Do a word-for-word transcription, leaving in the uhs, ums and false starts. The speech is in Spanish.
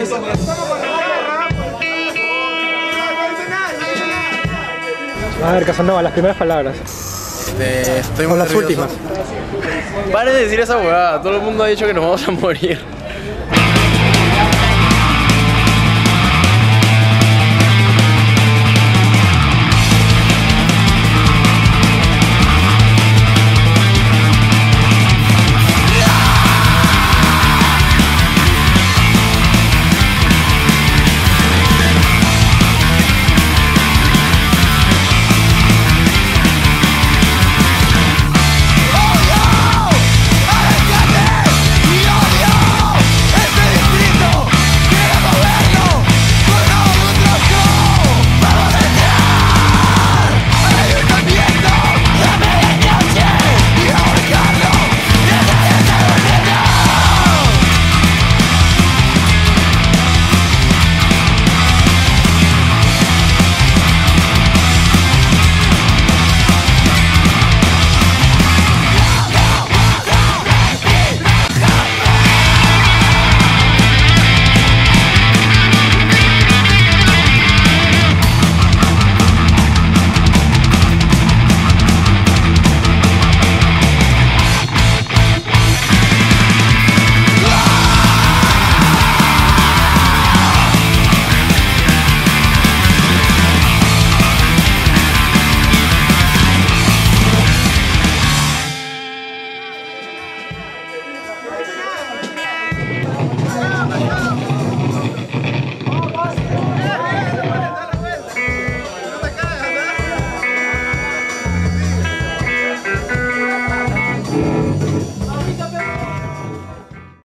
A ver, Casanova, las primeras palabras. Este, estoy O muy las nervioso. últimas. Paren de decir esa huevada, todo el mundo ha dicho que nos vamos a morir.